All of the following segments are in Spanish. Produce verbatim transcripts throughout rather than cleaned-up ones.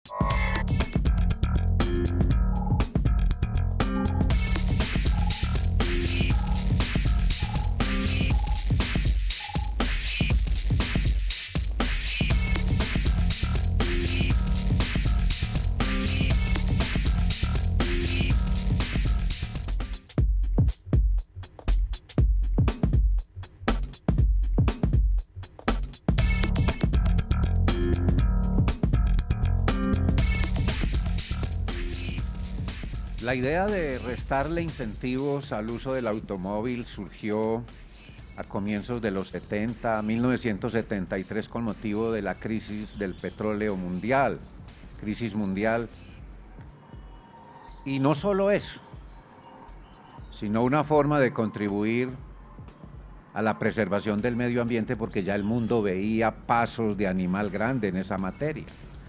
La idea de restarle incentivos al uso del automóvil surgió a comienzos de los setenta, mil novecientos setenta y tres, con motivo de la crisis del petróleo mundial, crisis mundial. Y no solo eso, sino una forma de contribuir a la preservación del medio ambiente, porque ya el mundo veía pasos de animal grande en esa materia.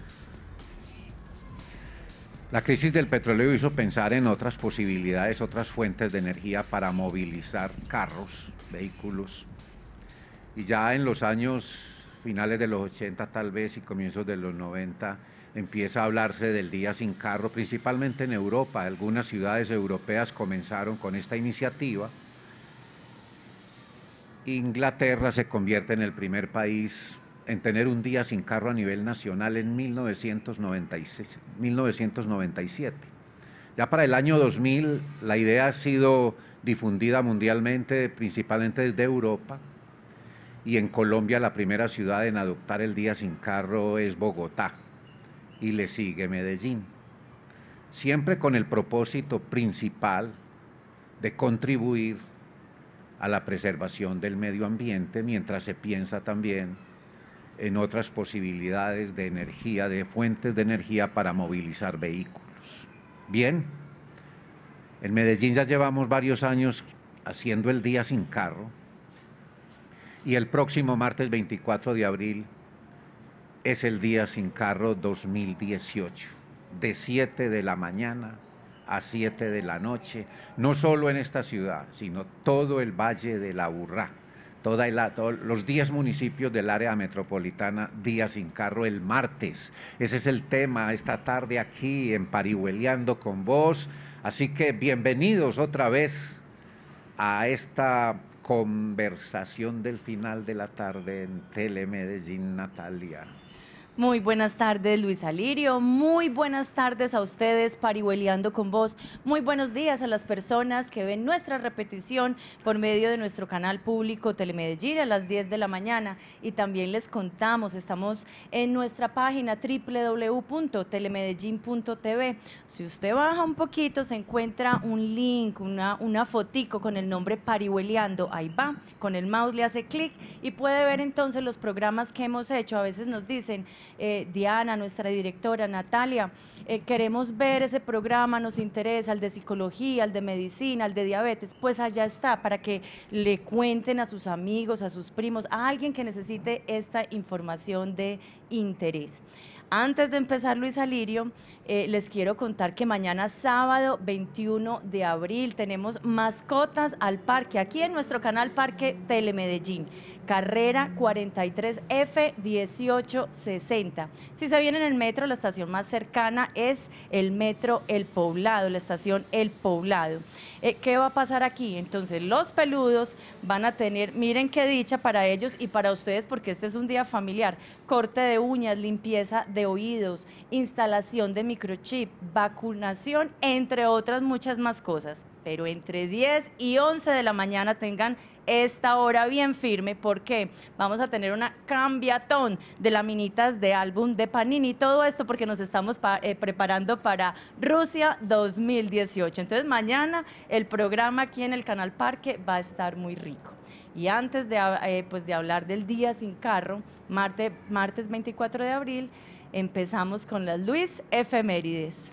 La crisis del petróleo hizo pensar en otras posibilidades, otras fuentes de energía para movilizar carros, vehículos. Y ya en los años finales de los ochenta tal vez y comienzos de los noventa empieza a hablarse del día sin carro, principalmente en Europa. Algunas ciudades europeas comenzaron con esta iniciativa. Inglaterra se convierte en el primer país en tener un día sin carro a nivel nacional en mil novecientos noventa y seis, mil novecientos noventa y siete. Ya para el año dos mil la idea ha sido difundida mundialmente, principalmente desde Europa, y en Colombia la primera ciudad en adoptar el día sin carro es Bogotá, y le sigue Medellín, siempre con el propósito principal de contribuir a la preservación del medio ambiente, mientras se piensa también en otras posibilidades de energía, de fuentes de energía para movilizar vehículos. Bien, en Medellín ya llevamos varios años haciendo el día sin carro, y el próximo martes veinticuatro de abril es el día sin carro dos mil dieciocho, de siete de la mañana a siete de la noche, no solo en esta ciudad, sino todo el Valle de la Aburrá. Toda el, todos los diez municipios del área metropolitana, día sin carro el martes. Ese es el tema esta tarde aquí en Parihueliando con Vos. Así que bienvenidos otra vez a esta conversación del final de la tarde en Telemedellín, Natalia. Muy buenas tardes, Luis Alirio, muy buenas tardes a ustedes, Parihueliando con Vos, muy buenos días a las personas que ven nuestra repetición por medio de nuestro canal público Telemedellín a las diez de la mañana, y también les contamos, estamos en nuestra página doble u doble u doble u punto telemedellín punto t v. Si usted baja un poquito se encuentra un link, una, una fotico con el nombre Parihueliando, ahí va, con el mouse le hace clic y puede ver entonces los programas que hemos hecho. A veces nos dicen, Eh, Diana, nuestra directora, Natalia, eh, queremos ver ese programa, nos interesa, el de psicología, el de medicina, el de diabetes, pues allá está, para que le cuenten a sus amigos, a sus primos, a alguien que necesite esta información de interés. Antes de empezar, Luis Alirio, eh, les quiero contar que mañana sábado veintiuno de abril tenemos Mascotas al Parque, aquí en nuestro canal Parque Telemedellín, carrera cuarenta y tres F dieciocho sesenta. Si se viene en el metro, la estación más cercana es el metro El Poblado, la estación El Poblado. Eh, ¿Qué va a pasar aquí? Entonces, los peludos van a tener, miren qué dicha para ellos y para ustedes, porque este es un día familiar, corte de uñas, limpieza de oídos, instalación de microchip, vacunación, entre otras muchas más cosas. Pero entre diez y once de la mañana tengan esta hora bien firme, porque vamos a tener una cambiatón de laminitas de álbum de Panini, todo esto porque nos estamos pa eh, preparando para Rusia dos mil dieciocho. Entonces mañana el programa aquí en el Canal Parque va a estar muy rico. Y antes de, eh, pues de hablar del día sin carro, martes, martes veinticuatro de abril, empezamos con las Luis Efemérides.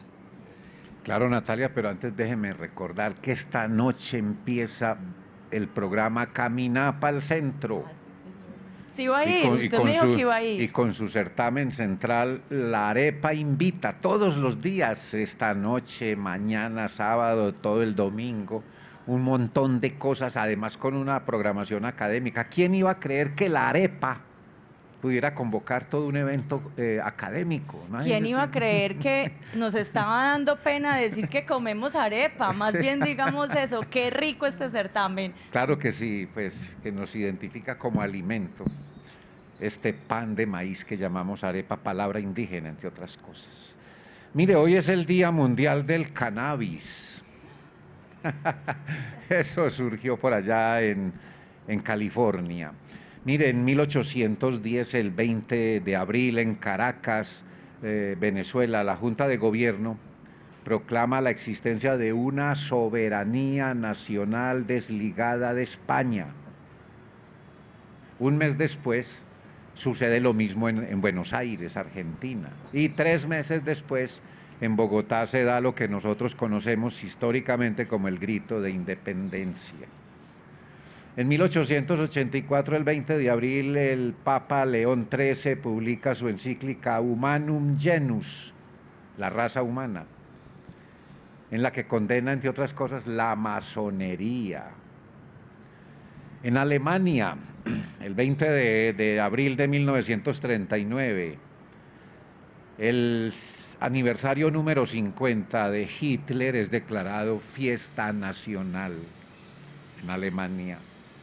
Claro, Natalia, pero antes déjeme recordar que esta noche empieza el programa Camina para el Centro. Sí va a ir, con, usted me dijo su, que iba a ir. Y con su certamen central, La Arepa Invita, todos los días, esta noche, mañana, sábado, todo el domingo, un montón de cosas, además con una programación académica. ¿Quién iba a creer que la arepa pudiera convocar todo un evento eh, académico. ¿Quién iba a creer que nos estaba dando pena decir que comemos arepa? Más bien digamos eso, qué rico este certamen. Claro que sí, pues que nos identifica como alimento, este pan de maíz que llamamos arepa, palabra indígena, entre otras cosas. Mire, hoy es el Día Mundial del Cannabis. Eso surgió por allá en, en California. Mire, en mil ochocientos diez, el veinte de abril, en Caracas, eh, Venezuela, la Junta de Gobierno proclama la existencia de una soberanía nacional desligada de España. Un mes después sucede lo mismo en, en Buenos Aires, Argentina. Y tres meses después, en Bogotá se da lo que nosotros conocemos históricamente como el grito de independencia. En mil ochocientos ochenta y cuatro, el veinte de abril, el Papa León trece publica su encíclica Humanum Genus, la raza humana, en la que condena, entre otras cosas, la masonería. En Alemania, el veinte de abril de mil novecientos treinta y nueve, el aniversario número cincuenta de Hitler es declarado fiesta nacional en Alemania.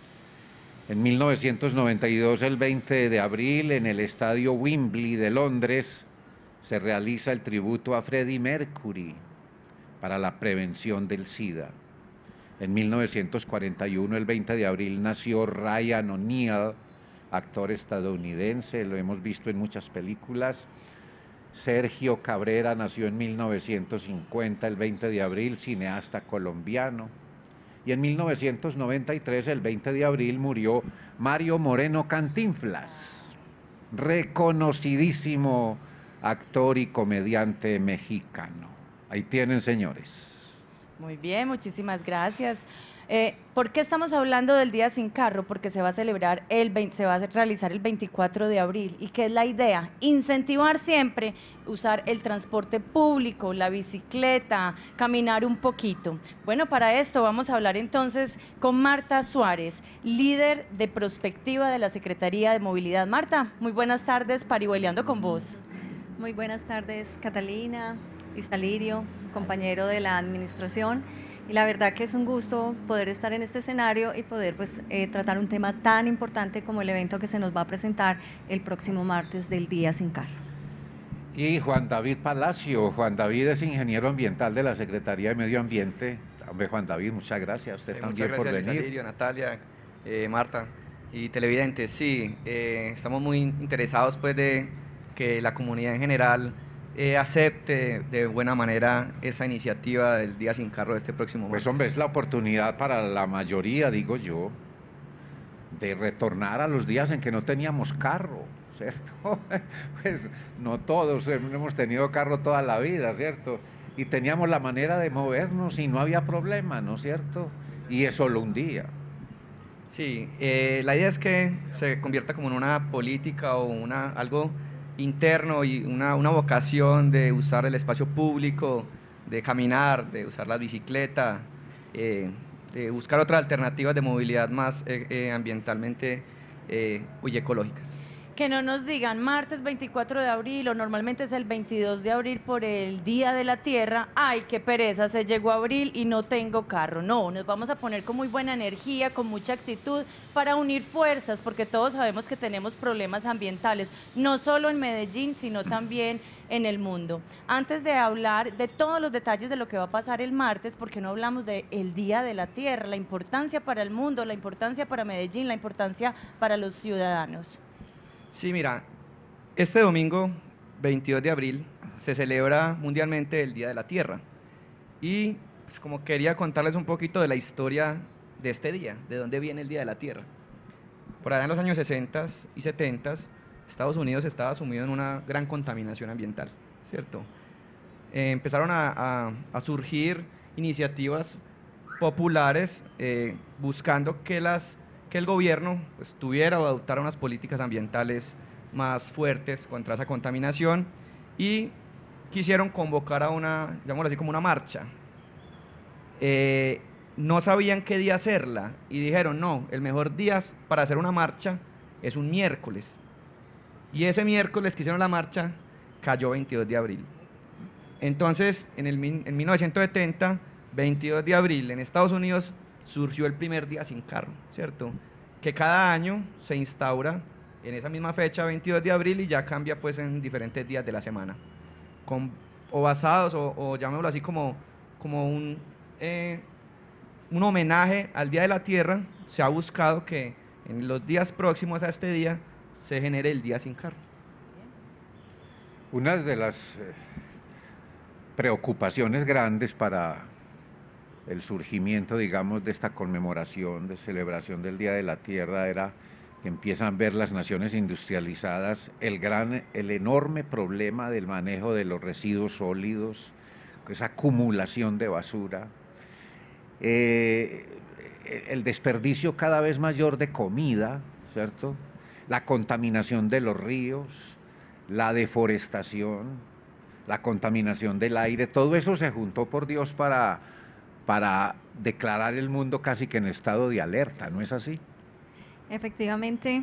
En mil novecientos noventa y dos, el veinte de abril, en el estadio Wembley de Londres, se realiza el tributo a Freddie Mercury para la prevención del SIDA. En mil novecientos cuarenta y uno, el veinte de abril, nació Ryan O'Neal, actor estadounidense, lo hemos visto en muchas películas. Sergio Cabrera nació en mil novecientos cincuenta, el veinte de abril, cineasta colombiano. Y en mil novecientos noventa y tres, el veinte de abril, murió Mario Moreno Cantinflas, reconocidísimo actor y comediante mexicano. Ahí tienen, señores. Muy bien, muchísimas gracias. Eh, ¿Por qué estamos hablando del Día Sin Carro? Porque se va a celebrar, el veinte, se va a realizar el veinticuatro de abril. ¿Y qué es la idea? Incentivar siempre usar el transporte público, la bicicleta, caminar un poquito. Bueno, para esto vamos a hablar entonces con Marta Suárez, líder de prospectiva de la Secretaría de Movilidad. Marta, muy buenas tardes, Parihueliando con vos. Muy buenas tardes, Catalina, Luis Alirio, compañero de la administración. Y la verdad que es un gusto poder estar en este escenario y poder pues, eh, tratar un tema tan importante como el evento que se nos va a presentar el próximo martes del Día Sin Carro. Y Juan David Palacio. Juan David es ingeniero ambiental de la Secretaría de Medio Ambiente. Hombre, Juan David, muchas gracias a usted eh, también por venir. Muchas gracias, Lirio, Natalia, eh, Marta y televidentes. Sí, eh, estamos muy interesados pues, de que la comunidad en general Eh, acepte de buena manera esa iniciativa del Día Sin Carro de este próximo mes. Pues hombre, es la oportunidad para la mayoría, digo yo, de retornar a los días en que no teníamos carro, ¿cierto? Pues no todos hemos tenido carro toda la vida, ¿cierto? Y teníamos la manera de movernos y no había problema, ¿no es cierto? Y es solo un día. Sí, eh, la idea es que se convierta como en una política o una, algo interno y una, una vocación de usar el espacio público, de caminar, de usar la bicicleta, eh, de buscar otras alternativas de movilidad más eh, eh, ambientalmente eh, y ecológicas. Que no nos digan martes veinticuatro de abril o normalmente es el veintidós de abril por el Día de la Tierra, ay, qué pereza, se llegó abril y no tengo carro. No, nos vamos a poner con muy buena energía, con mucha actitud para unir fuerzas, porque todos sabemos que tenemos problemas ambientales, no solo en Medellín, sino también en el mundo. Antes de hablar de todos los detalles de lo que va a pasar el martes, ¿por qué no hablamos del Día de la Tierra, la importancia para el mundo, la importancia para Medellín, la importancia para los ciudadanos? Sí, mira, este domingo, veintidós de abril, se celebra mundialmente el Día de la Tierra. Y pues, como quería contarles un poquito de la historia de este día, de dónde viene el Día de la Tierra. Por allá en los años sesenta y setenta, Estados Unidos estaba sumido en una gran contaminación ambiental, ¿cierto? Eh, empezaron a, a, a surgir iniciativas populares eh, buscando que las que el gobierno pues, tuviera o adoptara unas políticas ambientales más fuertes contra esa contaminación y quisieron convocar a una, llamémoslo así, como una marcha. Eh, no sabían qué día hacerla y dijeron, no, el mejor día para hacer una marcha es un miércoles. Y ese miércoles que hicieron la marcha, cayó veintidós de abril. Entonces, en, el, en mil novecientos setenta, veintidós de abril, en Estados Unidos, surgió el primer día sin carro, ¿cierto? Que cada año se instaura en esa misma fecha, veintidós de abril, y ya cambia pues en diferentes días de la semana. Con, o basados, o, o llamémoslo así como, como un, eh, un homenaje al Día de la Tierra, se ha buscado que en los días próximos a este día se genere el día sin carro. Una de las eh, preocupaciones grandes para el surgimiento, digamos, de esta conmemoración, de celebración del Día de la Tierra era que empiezan a ver las naciones industrializadas el gran, el enorme problema del manejo de los residuos sólidos, esa acumulación de basura, eh, el desperdicio cada vez mayor de comida, ¿cierto? La contaminación de los ríos, la deforestación, la contaminación del aire, todo eso se juntó, por Dios, para, para declarar el mundo casi que en estado de alerta, ¿no es así? Efectivamente,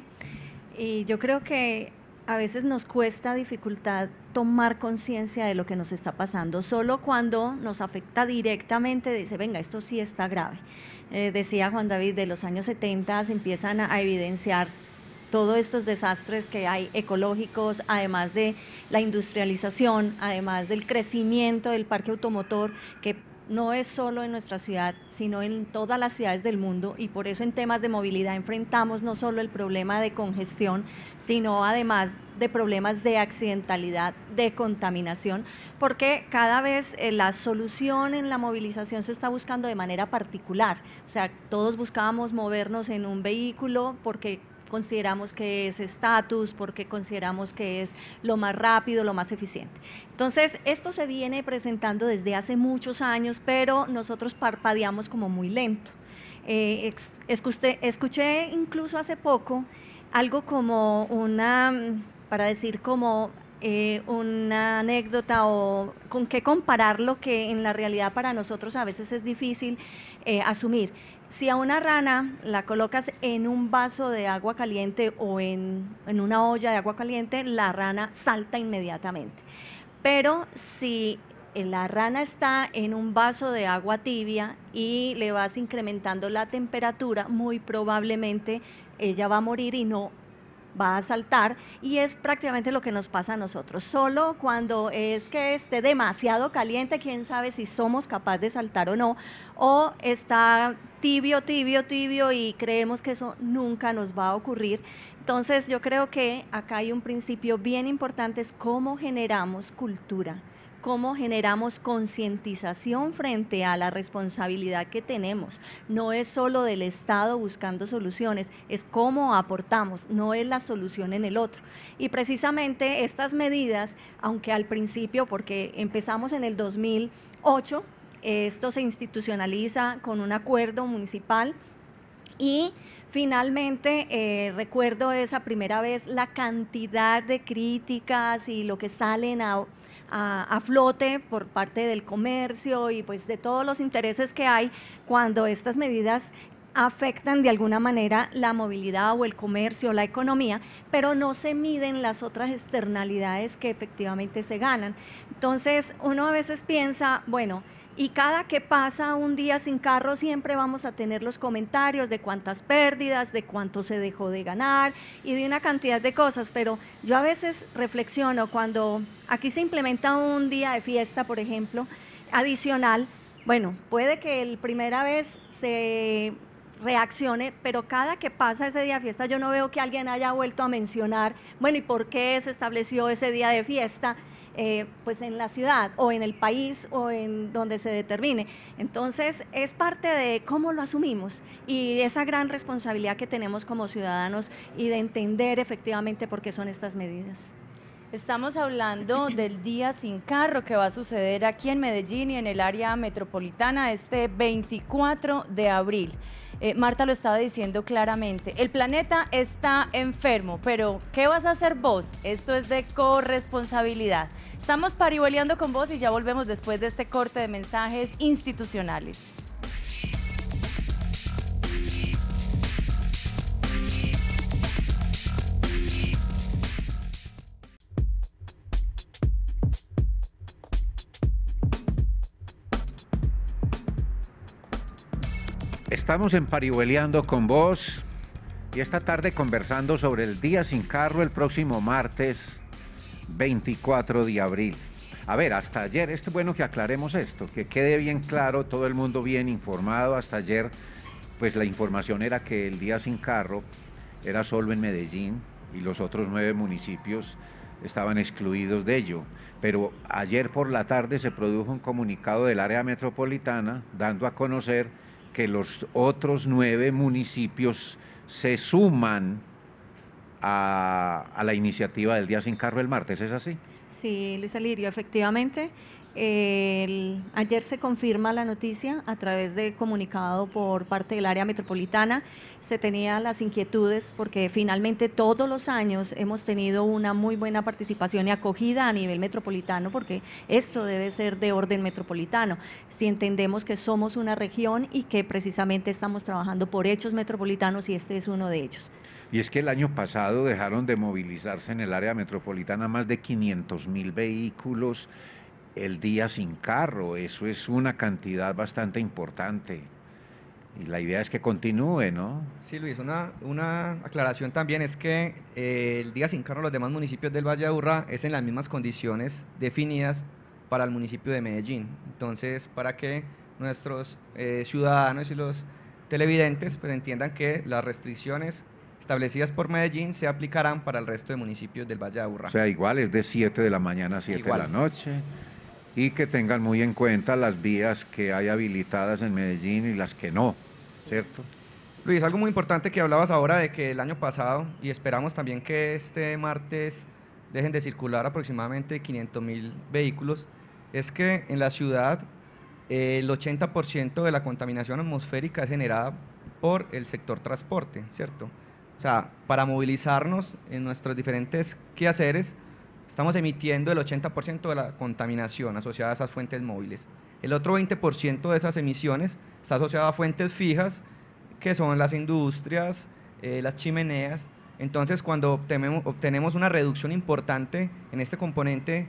y yo creo que a veces nos cuesta dificultad tomar conciencia de lo que nos está pasando, solo cuando nos afecta directamente, dice, venga, esto sí está grave. Eh, decía Juan David, de los años setenta se empiezan a evidenciar todos estos desastres que hay ecológicos, además de la industrialización, además del crecimiento del parque automotor, que no es solo en nuestra ciudad, sino en todas las ciudades del mundo, y por eso en temas de movilidad enfrentamos no solo el problema de congestión, sino además de problemas de accidentalidad, de contaminación, porque cada vez eh, la solución en la movilización se está buscando de manera particular. O sea, todos buscábamos movernos en un vehículo porque consideramos que es estatus, porque consideramos que es lo más rápido, lo más eficiente. Entonces, esto se viene presentando desde hace muchos años, pero nosotros parpadeamos como muy lento. Eh, escuché, escuché incluso hace poco algo como una, para decir como eh, una anécdota o con qué comparar lo que en la realidad para nosotros a veces es difícil eh, asumir. Si a una rana la colocas en un vaso de agua caliente o en, en una olla de agua caliente, la rana salta inmediatamente. Pero si la rana está en un vaso de agua tibia y le vas incrementando la temperatura, muy probablemente ella va a morir y no va a saltar, y es prácticamente lo que nos pasa a nosotros. Solo cuando es que esté demasiado caliente, quién sabe si somos capaces de saltar o no, o está tibio, tibio, tibio y creemos que eso nunca nos va a ocurrir. Entonces yo creo que acá hay un principio bien importante, es cómo generamos cultura, cómo generamos concientización frente a la responsabilidad que tenemos. No es solo del Estado buscando soluciones, es cómo aportamos, no es la solución en el otro. Y precisamente estas medidas, aunque al principio, porque empezamos en el dos mil ocho, esto se institucionaliza con un acuerdo municipal y finalmente eh, recuerdo esa primera vez la cantidad de críticas y lo que salen a A, a flote por parte del comercio y pues de todos los intereses que hay cuando estas medidas afectan de alguna manera la movilidad o el comercio, la economía, pero no se miden las otras externalidades que efectivamente se ganan. Entonces uno a veces piensa, bueno, y cada que pasa un día sin carro siempre vamos a tener los comentarios de cuántas pérdidas, de cuánto se dejó de ganar y de una cantidad de cosas, pero yo a veces reflexiono cuando aquí se implementa un día de fiesta, por ejemplo, adicional, bueno, puede que la primera vez se reaccione, pero cada que pasa ese día de fiesta yo no veo que alguien haya vuelto a mencionar, bueno, ¿y por qué se estableció ese día de fiesta? Eh, pues en la ciudad o en el país o en donde se determine. Entonces es parte de cómo lo asumimos y esa gran responsabilidad que tenemos como ciudadanos y de entender efectivamente por qué son estas medidas. Estamos hablando del Día Sin Carro que va a suceder aquí en Medellín y en el área metropolitana este veinticuatro de abril. Eh, Marta lo estaba diciendo claramente, el planeta está enfermo, pero ¿qué vas a hacer vos? Esto es de corresponsabilidad. Estamos parihueleando con vos y ya volvemos después de este corte de mensajes institucionales. Estamos en Parihueliando con vos y esta tarde conversando sobre el Día Sin Carro el próximo martes veinticuatro de abril. A ver, hasta ayer, es bueno que aclaremos esto, que quede bien claro, todo el mundo bien informado. Hasta ayer, pues la información era que el Día Sin Carro era solo en Medellín y los otros nueve municipios estaban excluidos de ello. Pero ayer por la tarde se produjo un comunicado del área metropolitana dando a conocer que los otros nueve municipios se suman a, a la iniciativa del Día Sin Carro el martes, ¿es así? Sí, Luis Alirio, efectivamente. El, ayer se confirma la noticia a través de comunicado por parte del área metropolitana. Se tenían las inquietudes porque finalmente todos los años hemos tenido una muy buena participación y acogida a nivel metropolitano, porque esto debe ser de orden metropolitano. Si entendemos que somos una región y que precisamente estamos trabajando por hechos metropolitanos y este es uno de ellos. Y es que el año pasado dejaron de movilizarse en el área metropolitana más de quinientos mil vehículos el Día Sin Carro. Eso es una cantidad bastante importante. Y la idea es que continúe, ¿no? Sí, Luis, una, una aclaración también es que eh, el Día Sin Carro en los demás municipios del Valle de Aburrá es en las mismas condiciones definidas para el municipio de Medellín. Entonces, para que nuestros eh, ciudadanos y los televidentes pues, entiendan que las restricciones establecidas por Medellín se aplicarán para el resto de municipios del Valle de Aburrá. O sea, igual es de siete de la mañana a siete de la noche, y que tengan muy en cuenta las vías que hay habilitadas en Medellín y las que no, ¿cierto? Luis, algo muy importante que hablabas ahora de que el año pasado, y esperamos también que este martes dejen de circular aproximadamente quinientos mil vehículos, es que en la ciudad eh, el ochenta por ciento de la contaminación atmosférica es generada por el sector transporte, ¿cierto? O sea, para movilizarnos en nuestros diferentes quehaceres, estamos emitiendo el ochenta por ciento de la contaminación asociada a esas fuentes móviles. El otro veinte por ciento de esas emisiones está asociado a fuentes fijas, que son las industrias, eh, las chimeneas. Entonces, cuando obtenemos, obtenemos una reducción importante en este componente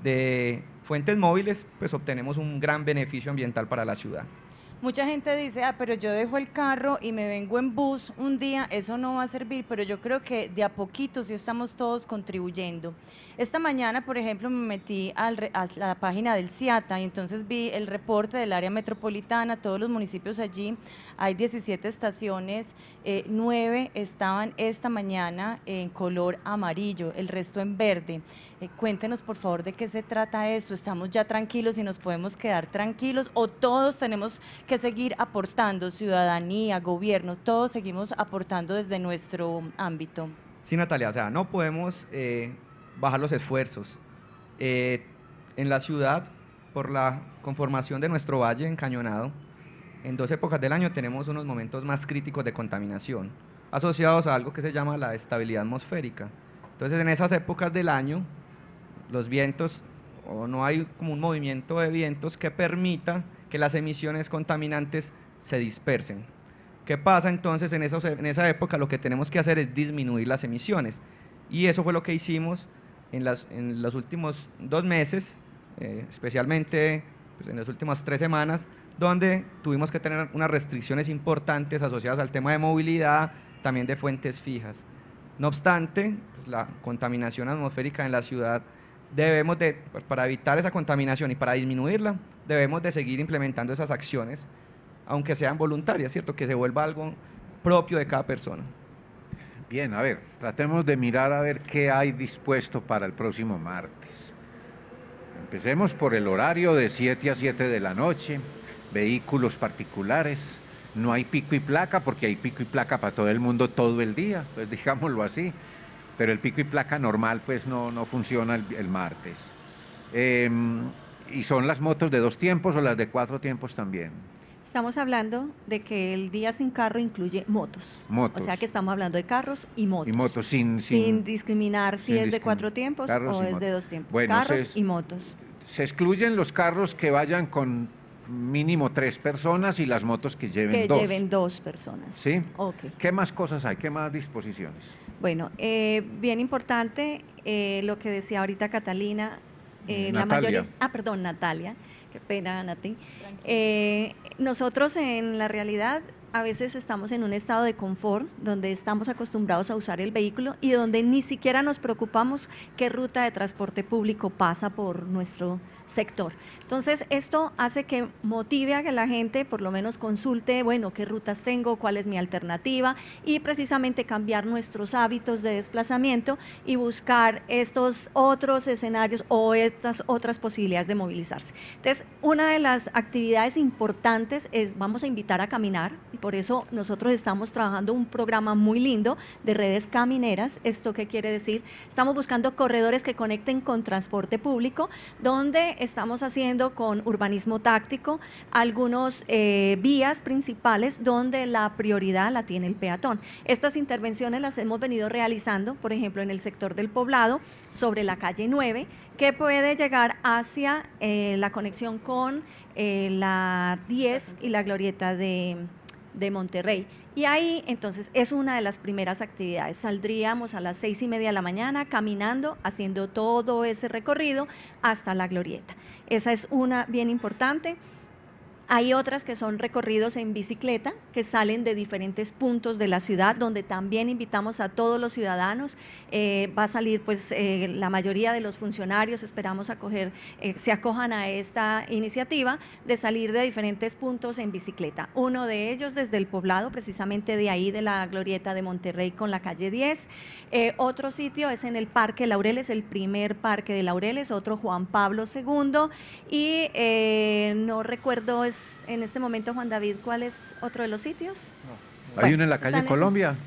de fuentes móviles, pues obtenemos un gran beneficio ambiental para la ciudad. Mucha gente dice, ah, pero yo dejo el carro y me vengo en bus un día, eso no va a servir, pero yo creo que de a poquito sí estamos todos contribuyendo. Esta mañana, por ejemplo, me metí al, a la página del CIATA y entonces vi el reporte del área metropolitana, todos los municipios allí, hay diecisiete estaciones, eh, nueve estaban esta mañana en color amarillo, el resto en verde. Eh, cuéntenos por favor de qué se trata esto, ¿estamos ya tranquilos y nos podemos quedar tranquilos o todos tenemos que seguir aportando, ciudadanía, gobierno, todos seguimos aportando desde nuestro ámbito? Sí, Natalia, o sea, no podemos eh, bajar los esfuerzos. Eh, en la ciudad, por la conformación de nuestro valle encañonado, en dos épocas del año tenemos unos momentos más críticos de contaminación, asociados a algo que se llama la estabilidad atmosférica. Entonces, en esas épocas del año, los vientos, o no hay como un movimiento de vientos que permita que las emisiones contaminantes se dispersen. ¿Qué pasa entonces en, esos, en esa época? Lo que tenemos que hacer es disminuir las emisiones, y eso fue lo que hicimos en, las, en los últimos dos meses, eh, especialmente pues, en las últimas tres semanas, donde tuvimos que tener unas restricciones importantes asociadas al tema de movilidad, también de fuentes fijas. No obstante, pues, la contaminación atmosférica en la ciudad, debemos de, pues, para evitar esa contaminación y para disminuirla, debemos de seguir implementando esas acciones, aunque sean voluntarias, ¿cierto? Que se vuelva algo propio de cada persona. Bien, a ver, tratemos de mirar a ver qué hay dispuesto para el próximo martes. Empecemos por el horario de siete a siete de la noche, vehículos particulares, no hay pico y placa porque hay pico y placa para todo el mundo todo el día, pues digámoslo así, pero el pico y placa normal pues no, no funciona el, el martes. Eh, ¿Y son las motos de dos tiempos o las de cuatro tiempos también? Estamos hablando de que el Día Sin Carro incluye motos. Motos. O sea que estamos hablando de carros y motos. Y motos sin... Sin, sin discriminar si sin es de discrimin- cuatro tiempos carros o y es de motos. dos tiempos. Bueno, carros se- y motos. Se excluyen los carros que vayan con mínimo tres personas y las motos que lleven Que dos. lleven dos personas. ¿Sí? Ok. ¿Qué más cosas hay? ¿Qué más disposiciones? Bueno, eh, bien importante eh, lo que decía ahorita Catalina. eh, Eh, la Natalia. mayoría, ah, perdón, Natalia, qué pena, Nati. Eh, nosotros en la realidad a veces estamos en un estado de confort, donde estamos acostumbrados a usar el vehículo y donde ni siquiera nos preocupamos qué ruta de transporte público pasa por nuestro sector. Entonces, esto hace que motive a que la gente por lo menos consulte, bueno, qué rutas tengo, cuál es mi alternativa, y precisamente cambiar nuestros hábitos de desplazamiento y buscar estos otros escenarios o estas otras posibilidades de movilizarse. Entonces, una de las actividades importantes es, vamos a invitar a caminar, y por eso nosotros estamos trabajando un programa muy lindo de redes camineras. ¿Esto qué quiere decir? Estamos buscando corredores que conecten con transporte público, donde estamos haciendo con urbanismo táctico algunos eh, vías principales donde la prioridad la tiene el peatón. Estas intervenciones las hemos venido realizando, por ejemplo, en el sector del Poblado, sobre la calle nueve, que puede llegar hacia eh, la conexión con eh, la diez y la glorieta de, de Monterrey. Y ahí, entonces, es una de las primeras actividades. Saldríamos a las seis y media de la mañana caminando, haciendo todo ese recorrido hasta la glorieta. Esa es una bien importante. Hay otras que son recorridos en bicicleta, que salen de diferentes puntos de la ciudad, donde también invitamos a todos los ciudadanos. Eh, va a salir pues eh, la mayoría de los funcionarios, esperamos acoger, eh, se acojan a esta iniciativa de salir de diferentes puntos en bicicleta. Uno de ellos desde el Poblado, precisamente de ahí de la glorieta de Monterrey con la calle diez. Eh, otro sitio es en el Parque Laureles, el primer parque de Laureles, otro Juan Pablo segundo, y eh, no recuerdo en este momento, Juan David, ¿cuál es otro de los sitios? No. ¿Hay bueno, uno en la calle Colombia?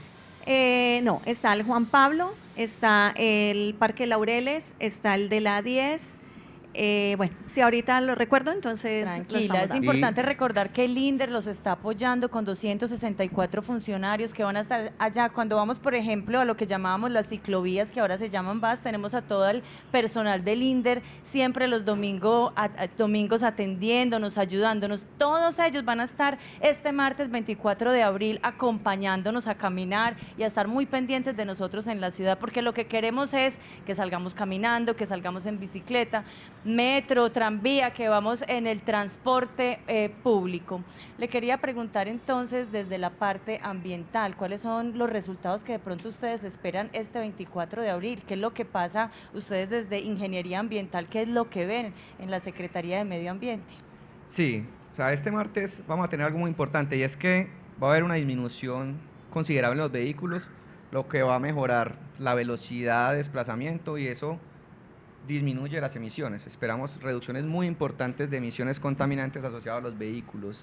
Eh, no, está el Juan Pablo, está el Parque Laureles, está el de la diez. Eh, bueno, si ahorita lo recuerdo, entonces… Tranquila, es importante y... recordar que el INDER los está apoyando con doscientos sesenta y cuatro funcionarios que van a estar allá. Cuando vamos, por ejemplo, a lo que llamábamos las ciclovías, que ahora se llaman V A S, tenemos a todo el personal del INDER siempre los domingo, a, a, domingos atendiéndonos, ayudándonos. Todos ellos van a estar este martes veinticuatro de abril acompañándonos a caminar y a estar muy pendientes de nosotros en la ciudad, porque lo que queremos es que salgamos caminando, que salgamos en bicicleta, metro, tranvía, que vamos en el transporte eh, público. Le quería preguntar entonces desde la parte ambiental, ¿cuáles son los resultados que de pronto ustedes esperan este veinticuatro de abril? ¿Qué es lo que pasa ustedes desde Ingeniería Ambiental? ¿Qué es lo que ven en la Secretaría de Medio Ambiente? Sí, o sea, este martes vamos a tener algo muy importante y es que va a haber una disminución considerable en los vehículos, lo que va a mejorar la velocidad de desplazamiento y eso disminuye las emisiones. Esperamos reducciones muy importantes de emisiones contaminantes asociadas a los vehículos.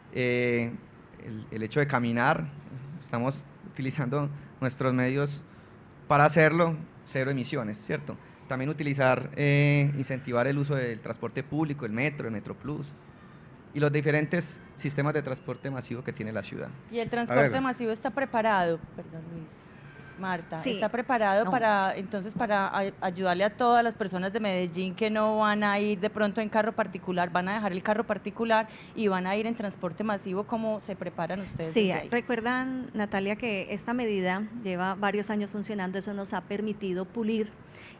Eh, el, el hecho de caminar, estamos utilizando nuestros medios para hacerlo, cero emisiones, ¿cierto? También utilizar, eh, incentivar el uso del transporte público, el metro, el Metro Plus y los diferentes sistemas de transporte masivo que tiene la ciudad. ¿Y el transporte masivo está preparado? Perdón, Luis. Marta, sí. ¿Está preparado no. para entonces para ayudarle a todas las personas de Medellín que no van a ir de pronto en carro particular, van a dejar el carro particular y van a ir en transporte masivo? ¿Cómo se preparan ustedes? Sí, recuerdan, Natalia, que esta medida lleva varios años funcionando, eso nos ha permitido pulir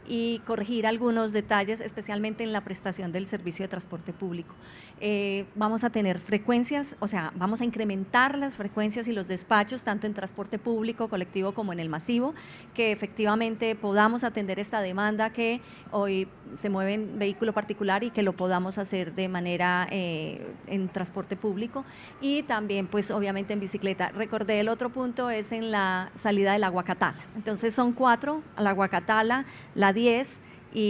y corregir algunos detalles, especialmente en la prestación del servicio de transporte público. Eh, vamos a tener frecuencias, o sea, vamos a incrementar las frecuencias y los despachos, tanto en transporte público, colectivo, como en el masivo, que efectivamente podamos atender esta demanda que hoy se mueve en vehículo particular y que lo podamos hacer de manera eh, en transporte público y también, pues, obviamente en bicicleta. Recordé el otro punto es en la salida de la Guacatala. Entonces son cuatro, la Guacatala, la diez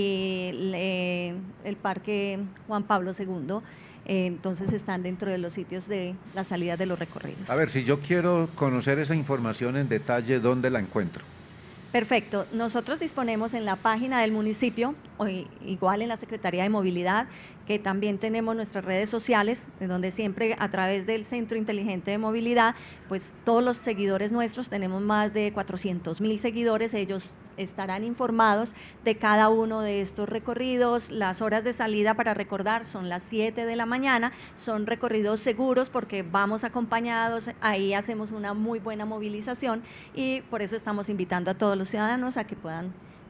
y eh, el Parque Juan Pablo segundo, eh, entonces están dentro de los sitios de la salida de los recorridos. A ver, si yo quiero conocer esa información en detalle, ¿dónde la encuentro? Perfecto, nosotros disponemos en la página del municipio, o igual en la Secretaría de Movilidad, que también tenemos nuestras redes sociales, en donde siempre a través del Centro Inteligente de Movilidad, pues todos los seguidores nuestros, tenemos más de cuatrocientos mil seguidores, ellos estarán informados de cada uno de estos recorridos. Las horas de salida, para recordar, son las siete de la mañana, son recorridos seguros porque vamos acompañados, ahí hacemos una muy buena movilización y por eso estamos invitando a todos los ciudadanos a que puedan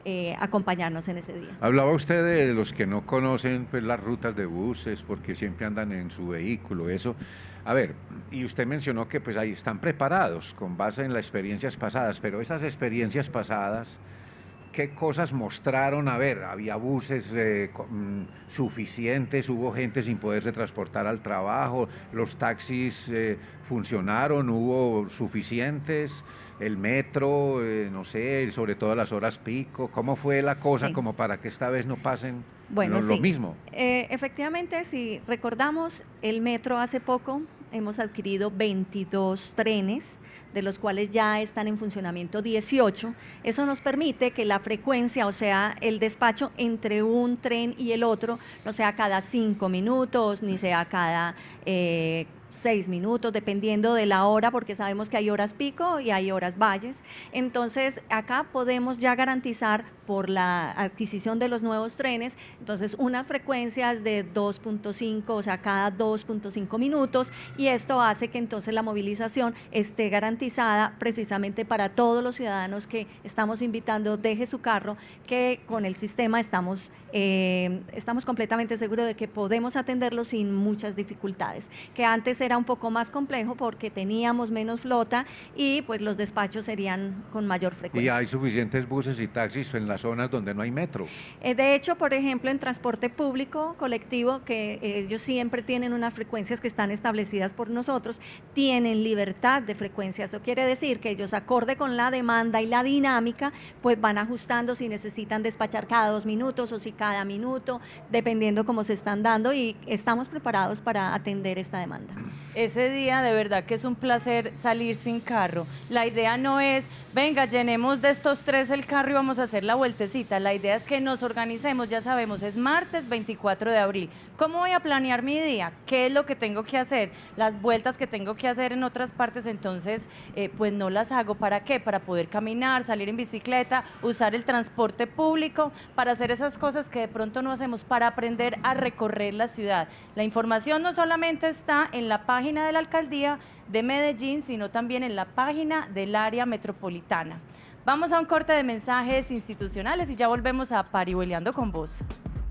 eh, acompañarnos en ese día. Hablaba usted de los que no conocen pues, las rutas de buses porque siempre andan en su vehículo, eso. A ver, y usted mencionó que pues ahí están preparados con base en las experiencias pasadas, pero esas experiencias pasadas, ¿qué cosas mostraron? A ver, había buses eh, con, suficientes, hubo gente sin poderse transportar al trabajo, los taxis eh, funcionaron, hubo suficientes, el metro, eh, no sé, sobre todo las horas pico, ¿cómo fue la cosa Sí. como para que esta vez no pasen Bueno, lo, lo sí. mismo? Eh, efectivamente, si recordamos, el metro hace poco hemos adquirido veintidós trenes, de los cuales ya están en funcionamiento dieciocho. Eso nos permite que la frecuencia, o sea, el despacho entre un tren y el otro, no sea cada cinco minutos, ni sea cada eh, seis minutos, dependiendo de la hora, porque sabemos que hay horas pico y hay horas valles. Entonces, acá podemos ya garantizar por la adquisición de los nuevos trenes, entonces unas frecuencias de dos punto cinco, o sea, cada dos punto cinco minutos, y esto hace que entonces la movilización esté garantizada precisamente para todos los ciudadanos que estamos invitando, deje su carro, que con el sistema estamos, eh, estamos completamente seguros de que podemos atenderlo sin muchas dificultades, que antes era un poco más complejo porque teníamos menos flota y pues los despachos serían con mayor frecuencia. Y hay suficientes buses y taxis en las zonas donde no hay metro. Eh, de hecho, por ejemplo, en transporte público colectivo, que eh, ellos siempre tienen unas frecuencias que están establecidas por nosotros, tienen libertad de frecuencia. Eso quiere decir que ellos, acorde con la demanda y la dinámica, pues van ajustando si necesitan despachar cada dos minutos o si cada minuto, dependiendo cómo se están dando, y estamos preparados para atender esta demanda. Ese día de verdad que es un placer salir sin carro. La idea no es, venga, llenemos de estos tres el carro y vamos a hacer la vueltecita. La idea es que nos organicemos, ya sabemos, es martes veinticuatro de abril. ¿Cómo voy a planear mi día? ¿Qué es lo que tengo que hacer? Las vueltas que tengo que hacer en otras partes, entonces, eh, pues no las hago. ¿Para qué? Para poder caminar, salir en bicicleta, usar el transporte público, para hacer esas cosas que de pronto no hacemos, para aprender a recorrer la ciudad. La información no solamente está en la página de la Alcaldía de Medellín, sino también en la página del área metropolitana. Vamos a un corte de mensajes institucionales y ya volvemos a Parihueliando con Vos.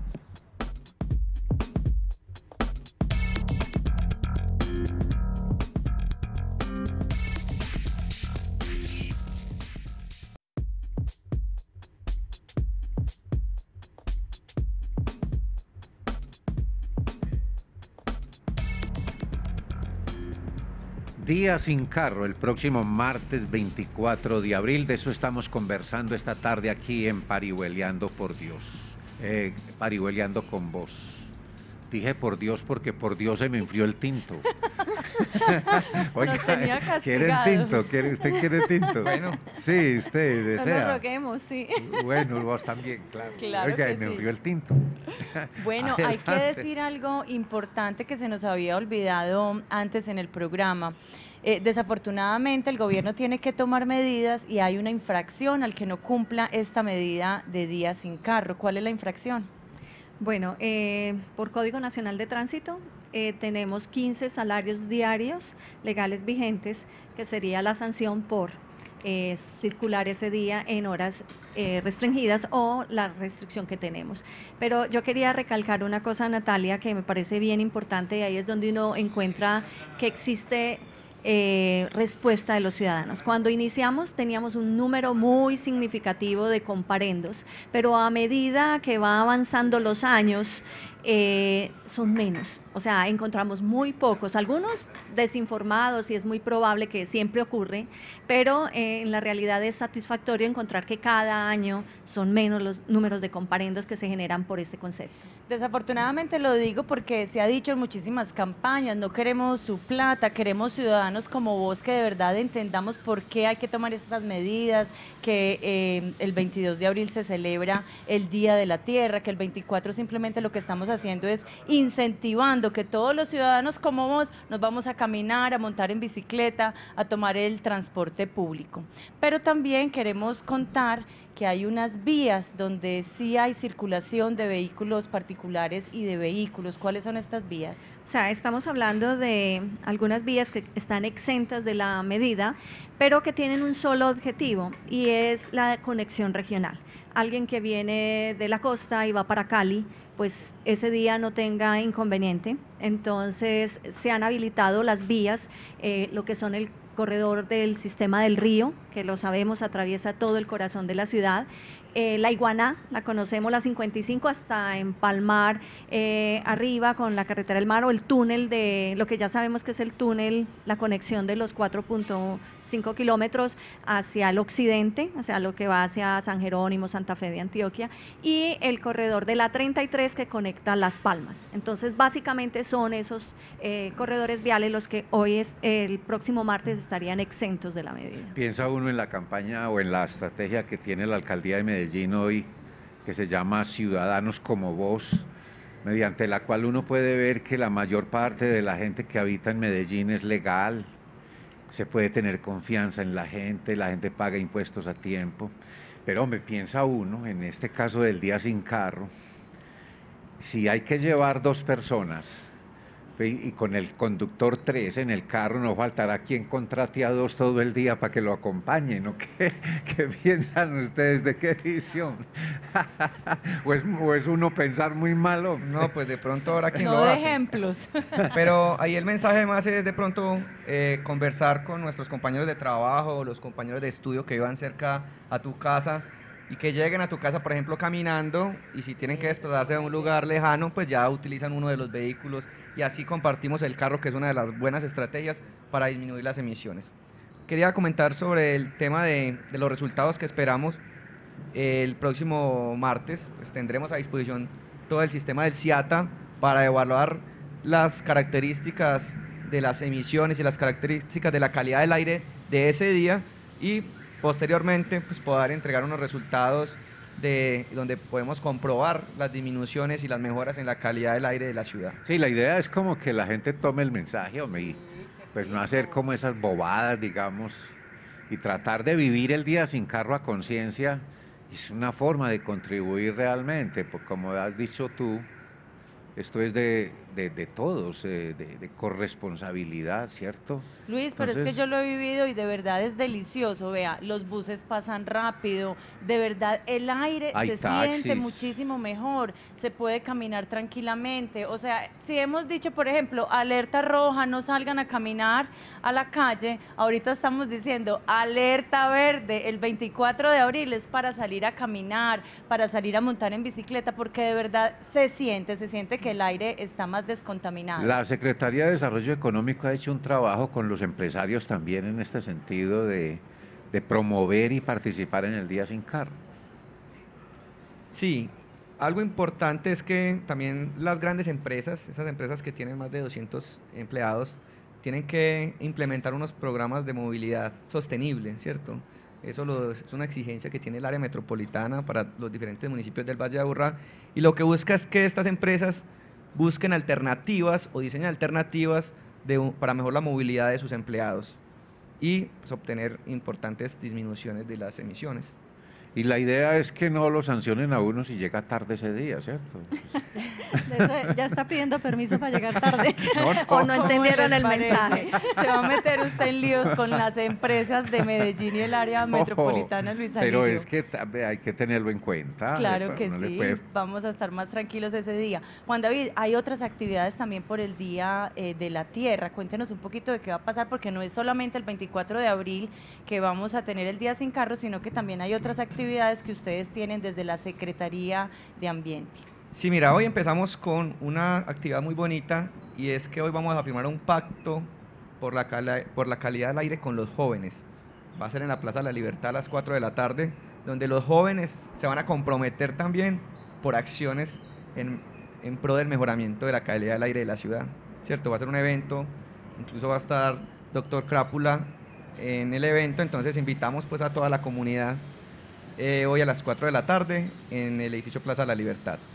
Día sin carro, el próximo martes veinticuatro de abril, de eso estamos conversando esta tarde aquí en Parihueliando por Dios, eh, Parihueliando con Vos. Dije por Dios porque por Dios se me enfrió el tinto. Oiga, Nos tenía ¿quiere tinto? ¿Quiere, ¿Usted quiere tinto? Bueno. Sí, usted desea. No nos roguemos, sí. Bueno, vos también, claro. Claro Oiga, que me sí. enfrió el tinto. Bueno, hay que Adelante. decir algo importante que se nos había olvidado antes en el programa. Eh, desafortunadamente el gobierno tiene que tomar medidas y hay una infracción al que no cumpla esta medida de día sin carro. ¿Cuál es la infracción? Bueno, eh, por Código Nacional de Tránsito eh, tenemos quince salarios diarios legales vigentes, que sería la sanción por eh, circular ese día en horas eh, restringidas o la restricción que tenemos. Pero yo quería recalcar una cosa, Natalia, que me parece bien importante, y ahí es donde uno encuentra que existe Eh, respuesta de los ciudadanos. Cuando iniciamos teníamos un número muy significativo de comparendos, pero a medida que va avanzando los años, eh, son menos. O sea, encontramos muy pocos, algunos desinformados, y es muy probable que siempre ocurre, pero eh, en la realidad es satisfactorio encontrar que cada año son menos los números de comparendos que se generan por este concepto. Desafortunadamente lo digo porque se ha dicho en muchísimas campañas, no queremos su plata, queremos ciudadanos como vos que de verdad entendamos por qué hay que tomar estas medidas, que eh, el veintidós de abril se celebra el Día de la Tierra, que el veinticuatro simplemente lo que estamos estamos haciendo es incentivando que todos los ciudadanos como vos nos vamos a caminar, a montar en bicicleta, a tomar el transporte público. Pero también queremos contar que hay unas vías donde sí hay circulación de vehículos particulares y de vehículos. ¿Cuáles son estas vías? O sea, estamos hablando de algunas vías que están exentas de la medida, pero que tienen un solo objetivo y es la conexión regional. Alguien que viene de la costa y va para Cali, pues ese día no tenga inconveniente. Entonces se han habilitado las vías, eh, lo que son el corredor del sistema del río, que lo sabemos atraviesa todo el corazón de la ciudad. Eh, la Iguaná, la conocemos, la cincuenta y cinco hasta Empalmar, eh, arriba con la carretera del mar, o el túnel de, lo que ya sabemos que es el túnel, la conexión de los cuatro punto cinco kilómetros hacia el occidente, hacia lo que va hacia San Jerónimo, Santa Fe de Antioquia, y el corredor de la treinta y tres que conecta Las Palmas. Entonces, básicamente son esos eh, corredores viales los que hoy, es, el próximo martes, estarían exentos de la medida. Piensa uno en la campaña o en la estrategia que tiene la alcaldía de Medellín hoy, que se llama Ciudadanos como Vos, mediante la cual uno puede ver que la mayor parte de la gente que habita en Medellín es legal, se puede tener confianza en la gente, la gente paga impuestos a tiempo, pero hombre, piensa uno, en este caso del día sin carro, si hay que llevar dos personas y con el conductor tres en el carro, no faltará quien contrate a dos todo el día para que lo acompañen, ¿no? ¿Qué, qué piensan ustedes? ¿De qué edición? ¿O, es, ¿O es uno pensar muy malo? No, pues de pronto habrá quien no lo de hace. ejemplos. Pero ahí el mensaje más es de pronto eh, conversar con nuestros compañeros de trabajo, los compañeros de estudio que vivan cerca a tu casa, y que lleguen a tu casa, por ejemplo, caminando, y si tienen que desplazarse a un lugar lejano, pues ya utilizan uno de los vehículos, y así compartimos el carro, que es una de las buenas estrategias para disminuir las emisiones. Quería comentar sobre el tema de, de los resultados que esperamos. El próximo martes pues, tendremos a disposición todo el sistema del CIATA para evaluar las características de las emisiones y las características de la calidad del aire de ese día, y posteriormente pues, poder entregar unos resultados de donde podemos comprobar las disminuciones y las mejoras en la calidad del aire de la ciudad. Sí, la idea es como que la gente tome el mensaje, hombre, y pues no hacer como esas bobadas, digamos, y tratar de vivir el día sin carro a conciencia. Es una forma de contribuir realmente, pues como has dicho tú, esto es de, de, de todos, eh, de, de corresponsabilidad, ¿cierto? Luis, pero Entonces, es que yo lo he vivido y de verdad es delicioso, vea, los buses pasan rápido, de verdad el aire Hay se taxis. siente muchísimo mejor, se puede caminar tranquilamente, o sea, si hemos dicho, por ejemplo, alerta roja, no salgan a caminar a la calle, ahorita estamos diciendo alerta verde, el veinticuatro de abril es para salir a caminar, para salir a montar en bicicleta, porque de verdad se siente, se siente que el aire está más descontaminado. La Secretaría de Desarrollo Económico ha hecho un trabajo con los empresarios también en este sentido de, de promover y participar en el Día Sin Carro. Sí, algo importante es que también las grandes empresas, esas empresas que tienen más de doscientos empleados, tienen que implementar unos programas de movilidad sostenible, ¿cierto? Eso lo, es una exigencia que tiene el área metropolitana para los diferentes municipios del Valle de Aburrá, y lo que busca es que estas empresas busquen alternativas o diseñen alternativas de, para mejorar la movilidad de sus empleados y pues, obtener importantes disminuciones de las emisiones. Y la idea es que no lo sancionen a uno si llega tarde ese día, ¿cierto? Eso, ya está pidiendo permiso para llegar tarde. No, no. O no entendieron les el parece? mensaje. Se va a meter usted en líos con las empresas de Medellín y el área metropolitana, Luis Alirio. Pero es que hay que tenerlo en cuenta. Claro que no le sí, puede- vamos a estar más tranquilos ese día. Juan David, hay otras actividades también por el Día eh, de la Tierra. Cuéntenos un poquito de qué va a pasar, porque no es solamente el veinticuatro de abril que vamos a tener el Día Sin Carro, sino que también hay otras actividades que ustedes tienen desde la Secretaría de Ambiente. Sí, mira, hoy empezamos con una actividad muy bonita, y es que hoy vamos a firmar un pacto por la, cala- por la calidad del aire con los jóvenes. Va a ser en la Plaza de la Libertad a las cuatro de la tarde, donde los jóvenes se van a comprometer también por acciones en, en pro del mejoramiento de la calidad del aire de la ciudad, ¿cierto? Va a ser un evento, incluso va a estar doctor Crápula en el evento, entonces invitamos pues a toda la comunidad eh, hoy a las cuatro de la tarde en el edificio Plaza de la Libertad.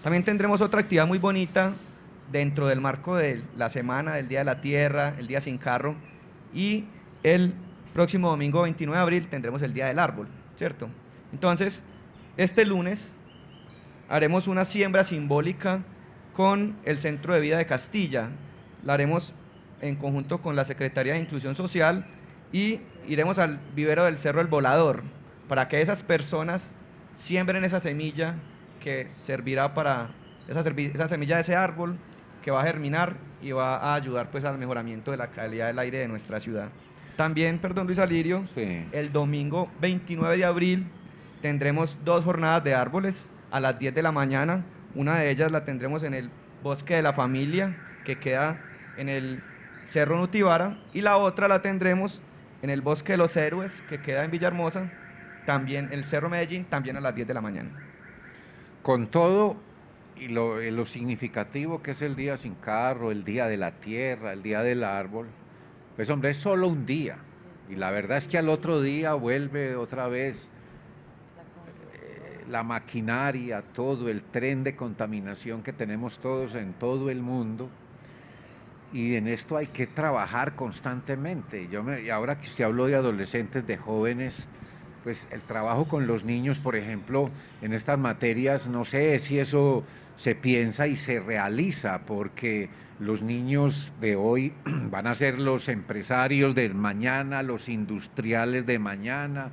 También tendremos otra actividad muy bonita dentro del marco de la semana del Día de la Tierra, el Día Sin Carro, y el próximo domingo veintinueve de abril tendremos el Día del Árbol, ¿cierto? Entonces, este lunes haremos una siembra simbólica con el Centro de Vida de Castilla. La haremos en conjunto con la Secretaría de Inclusión Social y iremos al vivero del Cerro El Volador para que esas personas siembren esa semilla que servirá para, esa, esa semilla de ese árbol que va a germinar y va a ayudar pues al mejoramiento de la calidad del aire de nuestra ciudad. También, perdón Luis Alirio, Sí. el domingo veintinueve de abril tendremos dos jornadas de árboles a las diez de la mañana. Una de ellas la tendremos en el Bosque de la Familia, que queda en el Cerro Nutibara, y la otra la tendremos en el Bosque de los Héroes, que queda en Villahermosa, también el Cerro Medellín, también a las diez de la mañana. Con todo y lo, eh, lo significativo que es el Día Sin Carro, el Día de la Tierra, el Día del Árbol, pues hombre, es solo un día. Y la verdad es que al otro día vuelve otra vez eh, la maquinaria, todo el tren de contaminación que tenemos todos en todo el mundo. Y en esto hay que trabajar constantemente. Yo me, y ahora que usted habló de adolescentes, de jóvenes, pues el trabajo con los niños, por ejemplo, en estas materias, no sé si eso se piensa y se realiza, porque los niños de hoy van a ser los empresarios de mañana, los industriales de mañana,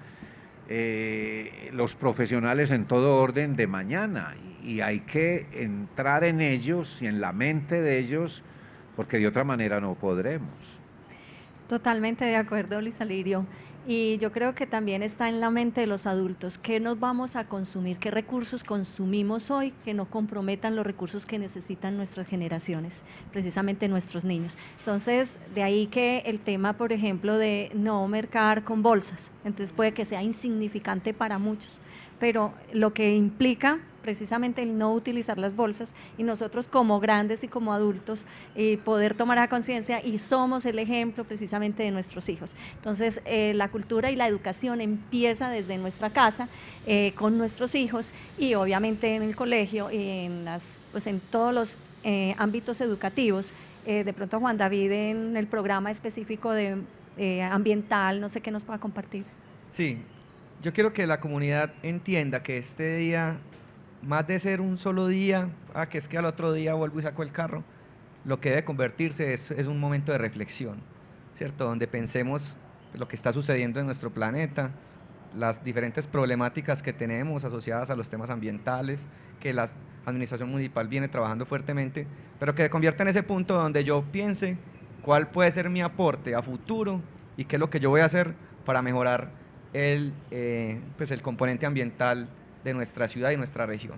eh, los profesionales en todo orden de mañana, y, y hay que entrar en ellos y en la mente de ellos, porque de otra manera no podremos. Totalmente de acuerdo, Luis Alirio. Y yo creo que también está en la mente de los adultos, qué nos vamos a consumir, qué recursos consumimos hoy que no comprometan los recursos que necesitan nuestras generaciones, precisamente nuestros niños. Entonces, de ahí que el tema, por ejemplo, de no mercar con bolsas, entonces puede que sea insignificante para muchos, pero lo que implica precisamente el no utilizar las bolsas, y nosotros como grandes y como adultos eh, poder tomar la conciencia, y somos el ejemplo precisamente de nuestros hijos. Entonces eh, la cultura y la educación empieza desde nuestra casa eh, con nuestros hijos, y obviamente en el colegio y en, las, pues en todos los eh, ámbitos educativos. Eh, de pronto Juan David, en el programa específico de eh, ambiental, no sé qué nos pueda compartir. Sí, yo quiero que la comunidad entienda que este día, más de ser un solo día, ah, que es que al otro día vuelvo y saco el carro, lo que debe convertirse es, es un momento de reflexión, ¿cierto? Donde pensemos lo que está sucediendo en nuestro planeta, las diferentes problemáticas que tenemos asociadas a los temas ambientales, que la administración municipal viene trabajando fuertemente, pero que se convierta en ese punto donde yo piense cuál puede ser mi aporte a futuro y qué es lo que yo voy a hacer para mejorar el, eh, pues el componente ambiental de nuestra ciudad y nuestra región.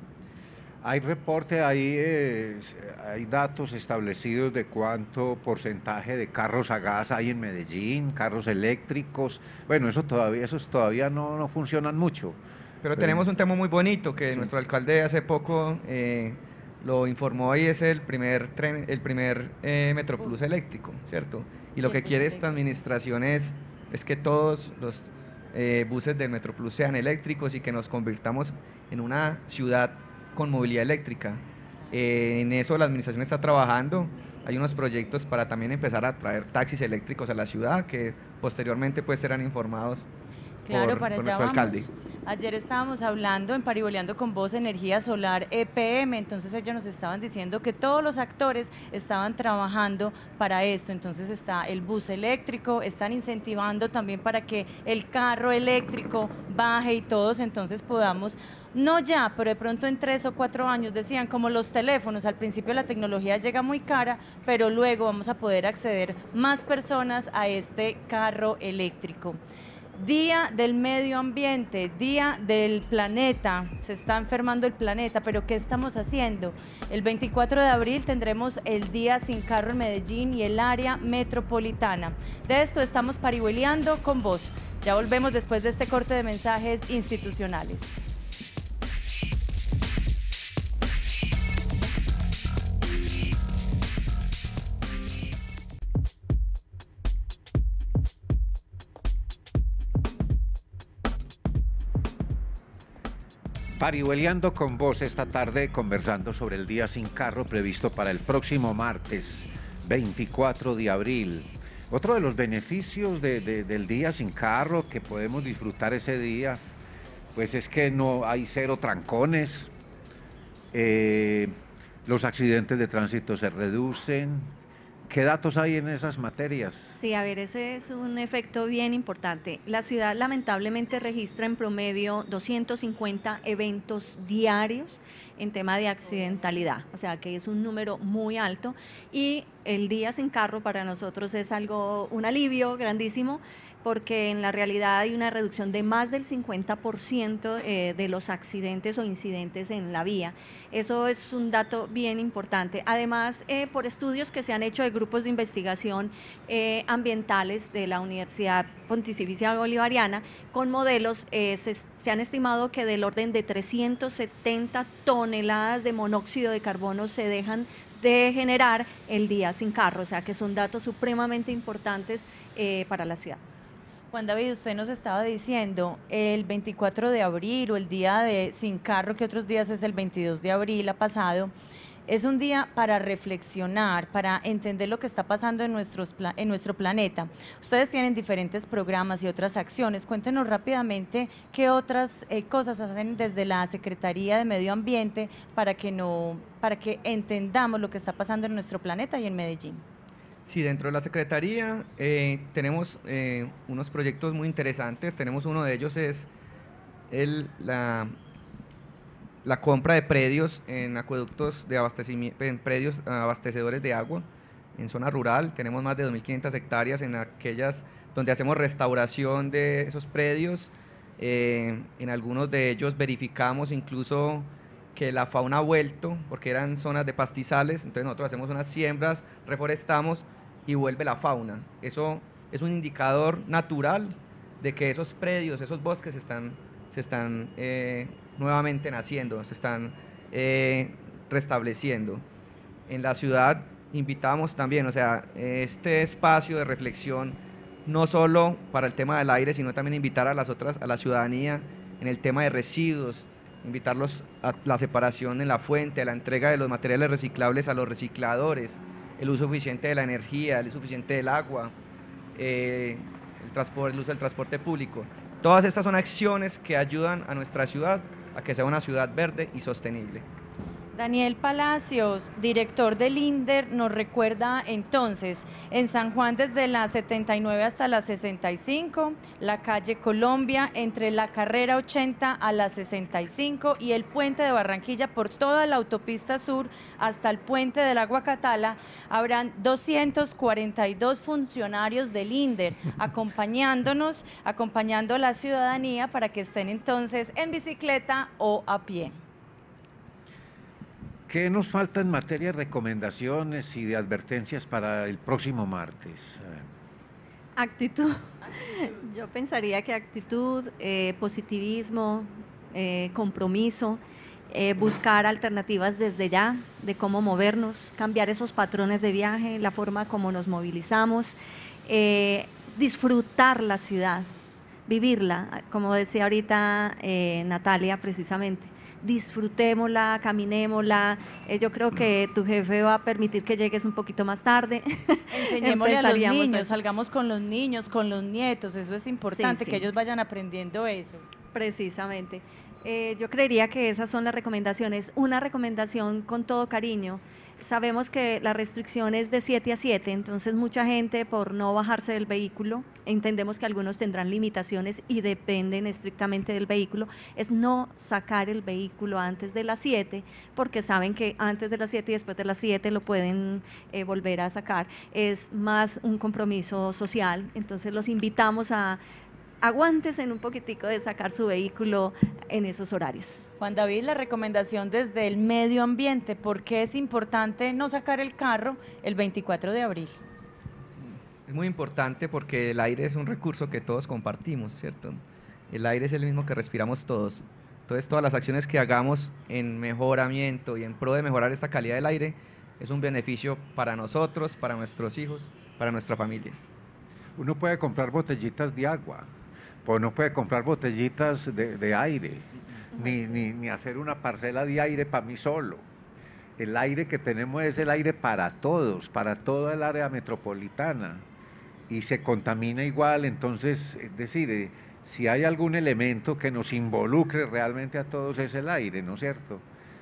Hay reporte, hay, eh, hay datos establecidos de cuánto porcentaje de carros a gas hay en Medellín, carros eléctricos. Bueno, eso todavía, esos todavía no, no funcionan mucho. Pero tenemos un tema muy bonito que sí. Nuestro alcalde hace poco eh, lo informó, y es el primer tren, el primer eh, Metroplus eléctrico, ¿cierto? Y lo que quiere esta administración es, es que todos los Eh, buses del Metroplus sean eléctricos y que nos convirtamos en una ciudad con movilidad eléctrica. Eh, en eso la administración está trabajando. Hay unos proyectos para también empezar a traer taxis eléctricos a la ciudad, que posteriormente pues serán informados Claro, por, para por allá nuestro vamos. alcalde. Ayer estábamos hablando en Pariboleando con Vos, energía solar E P M, entonces ellos nos estaban diciendo que todos los actores estaban trabajando para esto. Entonces está el bus eléctrico, están incentivando también para que el carro eléctrico baje y todos entonces podamos, no ya, pero de pronto en tres o cuatro años, decían, como los teléfonos, al principio la tecnología llega muy cara, pero luego vamos a poder acceder más personas a este carro eléctrico. Día del medio ambiente, día del planeta, se está enfermando el planeta, pero ¿qué estamos haciendo? El veinticuatro de abril tendremos el Día Sin Carro en Medellín y el área metropolitana. De esto estamos parihueleando con Vos. Ya volvemos después de este corte de mensajes institucionales. Parihueliando con vos esta tarde, conversando sobre el día sin carro previsto para el próximo martes veinticuatro de abril. Otro de los beneficios de, de, del día sin carro que podemos disfrutar ese día, pues es que no hay cero trancones, eh, los accidentes de tránsito se reducen. ¿Qué datos hay en esas materias? Sí, a ver, ese es un efecto bien importante. La ciudad lamentablemente registra en promedio doscientos cincuenta eventos diarios en tema de accidentalidad, o sea que es un número muy alto y el día sin carro para nosotros es algo, un alivio grandísimo, porque en la realidad hay una reducción de más del cincuenta por ciento eh, de los accidentes o incidentes en la vía. Eso es un dato bien importante. Además, eh, por estudios que se han hecho de grupos de investigación eh, ambientales de la Universidad Pontificia Bolivariana, con modelos eh, se, se han estimado que del orden de trescientas setenta toneladas de monóxido de carbono se dejan de generar el día sin carro, o sea que son datos supremamente importantes eh, para la ciudad. Juan David, usted nos estaba diciendo el veinticuatro de abril o el día de sin carro, que otros días es el veintidós de abril ha pasado, es un día para reflexionar, para entender lo que está pasando en, nuestros, en nuestro planeta. Ustedes tienen diferentes programas y otras acciones. Cuéntenos rápidamente qué otras eh, cosas hacen desde la Secretaría de Medio Ambiente para que, no, para que entendamos lo que está pasando en nuestro planeta y en Medellín. Sí, dentro de la Secretaría eh, tenemos eh, unos proyectos muy interesantes. Tenemos uno de ellos es el, la, la compra de predios en acueductos de abastecimiento, en predios abastecedores de agua en zona rural. Tenemos más de dos mil quinientas hectáreas en aquellas donde hacemos restauración de esos predios. Eh, en algunos de ellos verificamos incluso que la fauna ha vuelto, porque eran zonas de pastizales, entonces nosotros hacemos unas siembras, reforestamos y vuelve la fauna. Eso es un indicador natural de que esos predios, esos bosques se están, se están eh, nuevamente naciendo, se están eh, restableciendo. En la ciudad invitamos también, o sea, este espacio de reflexión, no solo para el tema del aire, sino también invitar a las otras, a la ciudadanía en el tema de residuos, invitarlos a la separación en la fuente, a la entrega de los materiales reciclables a los recicladores, el uso eficiente de la energía, el uso eficiente del agua, eh, el, transporte, el uso del transporte público. Todas estas son acciones que ayudan a nuestra ciudad a que sea una ciudad verde y sostenible. Daniel Palacios, director del INDER, nos recuerda entonces, en San Juan desde la setenta y nueve hasta la sesenta y cinco, la calle Colombia entre la carrera ochenta a la sesenta y cinco y el puente de Barranquilla por toda la autopista sur hasta el puente del Agua Catala, habrán doscientos cuarenta y dos funcionarios del INDER acompañándonos, acompañando a la ciudadanía para que estén entonces en bicicleta o a pie. ¿Qué nos falta en materia de recomendaciones y de advertencias para el próximo martes? Actitud. Yo pensaría que actitud, eh, positivismo, eh, compromiso, eh, buscar alternativas desde ya de cómo movernos, cambiar esos patrones de viaje, la forma como nos movilizamos, eh, disfrutar la ciudad, vivirla, como decía ahorita eh, Natalia precisamente. Disfrutémosla, caminémosla, eh, yo creo que tu jefe va a permitir que llegues un poquito más tarde. Enseñémosle a los niños, salgamos con los niños, con los nietos, eso es importante, sí, sí. que ellos vayan aprendiendo eso. Precisamente. Eh, yo creería que esas son las recomendaciones. Una recomendación con todo cariño. Sabemos que la restricción es de siete a siete, entonces mucha gente por no bajarse del vehículo, entendemos que algunos tendrán limitaciones y dependen estrictamente del vehículo, es no sacar el vehículo antes de las siete, porque saben que antes de las siete y después de las siete lo pueden eh, volver a sacar. Es más un compromiso social, entonces los invitamos a aguántese en un poquitico de sacar su vehículo en esos horarios. Juan David, la recomendación desde el medio ambiente, ¿por qué es importante no sacar el carro el veinticuatro de abril? Es muy importante porque el aire es un recurso que todos compartimos, ¿cierto? El aire es el mismo que respiramos todos. Entonces, todas las acciones que hagamos en mejoramiento y en pro de mejorar esta calidad del aire es un beneficio para nosotros, para nuestros hijos, para nuestra familia. Uno puede comprar botellitas de agua, pues no puede comprar botellitas de, de aire. ni, ni, ni hacer una parcela de aire para mí solo. El aire que tenemos es el aire para todos, para toda el área metropolitana, y se contamina igual. Entonces, es decir, eh, si hay algún elemento que nos involucre realmente a todos es el aire, ¿no es cierto?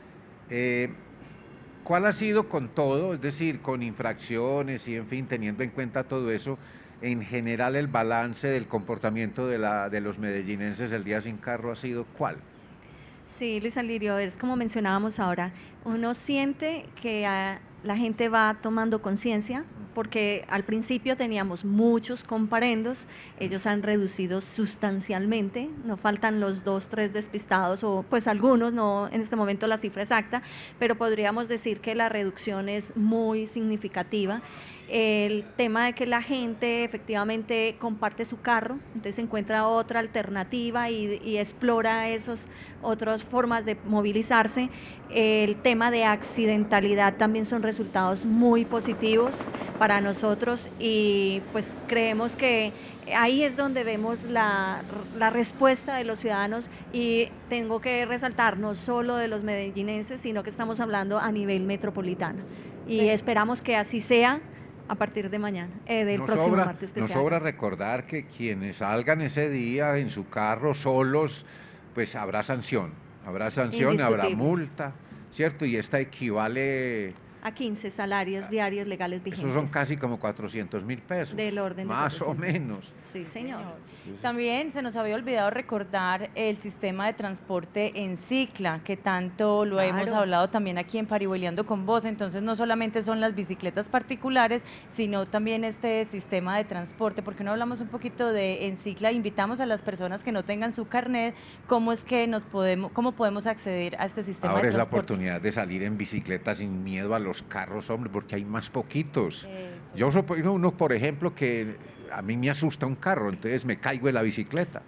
Eh, ¿Cuál ha sido con todo, es decir, con infracciones y en fin, teniendo en cuenta todo eso, en general el balance del comportamiento de, la, de los medellinenses el día sin carro ha sido cuál? Sí, Luis Alirio, es como mencionábamos ahora, uno siente que a, la gente va tomando conciencia, porque al principio teníamos muchos comparendos, ellos han reducido sustancialmente, no faltan los dos, tres despistados, o pues algunos, no en este momento la cifra exacta, pero podríamos decir que la reducción es muy significativa. El tema de que la gente efectivamente comparte su carro, entonces encuentra otra alternativa y, y explora esas otras formas de movilizarse. El tema de accidentalidad también son resultados muy positivos para nosotros, y pues creemos que ahí es donde vemos la, la respuesta de los ciudadanos, y tengo que resaltar, no solo de los medellinenses, sino que estamos hablando a nivel metropolitano, y sí, esperamos que así sea a partir de mañana, eh, del nos próximo sobra, martes. Que nos sobra recordar que quienes salgan ese día en su carro solos, pues habrá sanción, habrá sanción, habrá multa, ¿cierto? Y esta equivale a quince salarios diarios legales vigentes. Esos son casi como cuatrocientos mil pesos. Del orden de más o menos. Sí, señor. Sí, sí. También se nos había olvidado recordar el sistema de transporte en cicla, que tanto lo claro. hemos hablado también aquí en Parihueliando con Vos. Entonces no solamente son las bicicletas particulares, sino también este sistema de transporte. ¿Por qué no hablamos un poquito de en cicla? Invitamos a las personas que no tengan su carnet, cómo es que nos podemos, cómo podemos acceder a este sistema Ahora de transporte. Ahora es la oportunidad de salir en bicicleta sin miedo a los carros, hombre, porque hay más poquitos. Eso. Yo soy uno, por ejemplo, que a mí me asusta un carro, entonces me caigo de la bicicleta.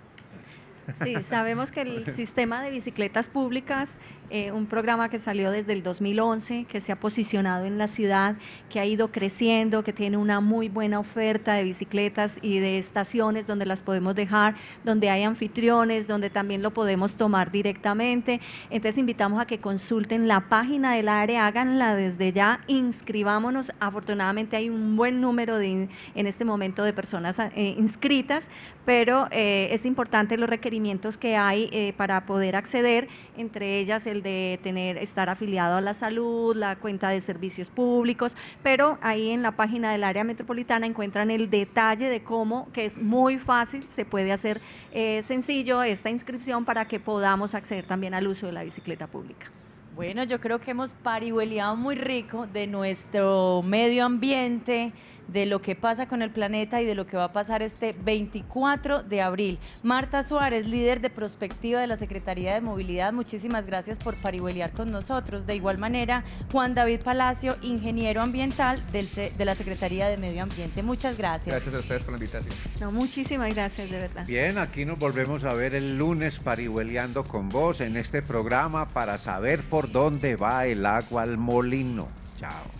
Sí, sabemos que el sistema de bicicletas públicas, eh, un programa que salió desde el dos mil once, que se ha posicionado en la ciudad, que ha ido creciendo, que tiene una muy buena oferta de bicicletas y de estaciones donde las podemos dejar, donde hay anfitriones, donde también lo podemos tomar directamente. Entonces invitamos a que consulten la página del área, háganla desde ya, inscribámonos. Afortunadamente hay un buen número de, en este momento de personas eh, inscritas, pero eh, es importante los requerimientos que hay eh, para poder acceder, entre ellas el de tener, estar afiliado a la salud, la cuenta de servicios públicos, pero ahí en la página del área metropolitana encuentran el detalle de cómo, que es muy fácil, se puede hacer eh, sencillo esta inscripción para que podamos acceder también al uso de la bicicleta pública. Bueno, yo creo que hemos parihueliado muy rico de nuestro medio ambiente, de lo que pasa con el planeta y de lo que va a pasar este veinticuatro de abril. Marta Suárez, líder de prospectiva de la Secretaría de Movilidad, muchísimas gracias por parihueliar con nosotros. De igual manera, Juan David Palacio, ingeniero ambiental del, de la Secretaría de Medio Ambiente. Muchas gracias. Gracias a ustedes por la invitación. No, muchísimas gracias, de verdad. Bien, aquí nos volvemos a ver el lunes parihueliando con vos en este programa para saber por dónde va el agua al molino. Chao.